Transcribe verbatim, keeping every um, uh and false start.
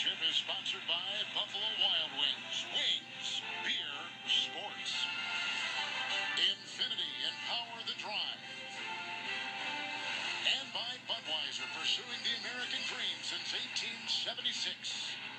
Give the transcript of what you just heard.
Championship is sponsored by Buffalo Wild Wings. Wings, beer, sports. Infinity, empower the drive. And by Budweiser, pursuing the American dream since eighteen seventy-six.